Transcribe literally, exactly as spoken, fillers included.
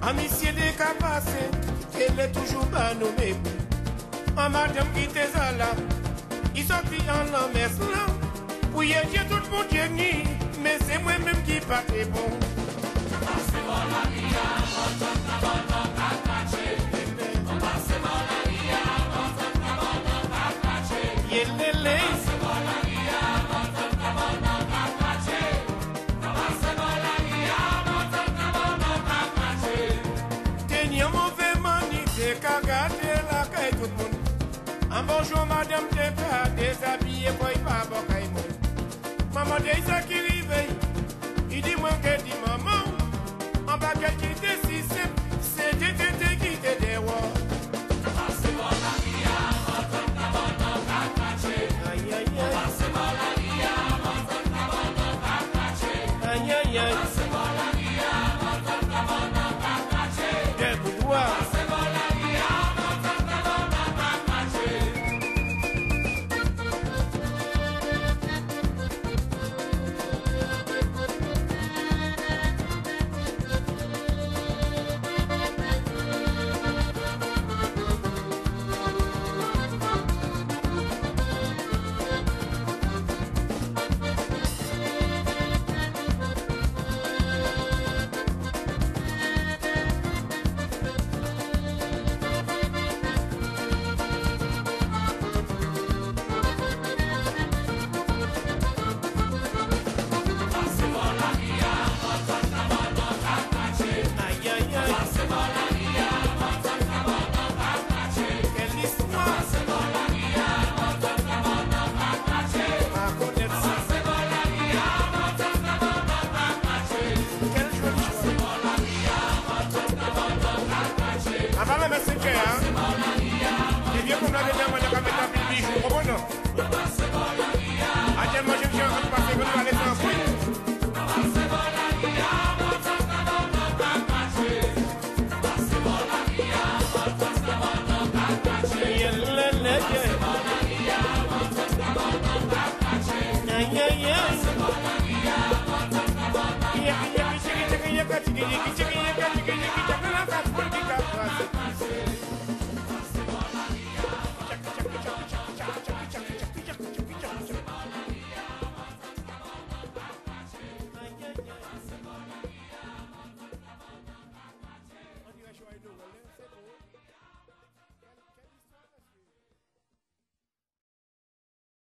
Amitié des capaces, elle est toujours pas nommée. En madame qui t'es là, il sortit en l'emmesse là. Pour y être tout le monde qui est ni, mais c'est moi-même qui pas très bon. C'est bon la vie, on t'en a bon, on t'a caché. C'est bon la vie, on t'en a bon, on t'a caché. C'est bon la vie, on t'en a bon, on t'a caché. C'est bon la vie, on t'en a bon, on t'a caché. Tenir mauvais mani, c'est qu'à garder la caille tout le monde. Un bonjour madame, t'es pas déshabillé, boy, pas bon caille monde. Maman déjà qui réveille, il dit moi qu'elle dit maman, en bas qu'elle qui décide, c'est des tétés qui te dévoient. C'est bon la vie, on t'en a bon, on t'a caché. Aïe aïe aïe. C'est bon la vie, on t'en a bon, on t'a caché. Aïe aïe aïe. C'est bon la vie, on t'en a bon, on t'a caché. Des boudoirs. C'est bon la vie, on t'en a bon, on t'a caché. Aïe aïe aïe. C'est bon la vie, on t'en a bon, on t'a caché. Quelle histoire. C'est bon la vie, on t'en a bon, on t'a caché. À connaître ça. C'est bon la vie, on t'en a bon, on t'a caché. Quelle jolie C'est chose. bon la vie, on t'en a bon, on t'a caché. Avant même ce que hein. C'est bon la vie, Les vieux comme la dernière, moi,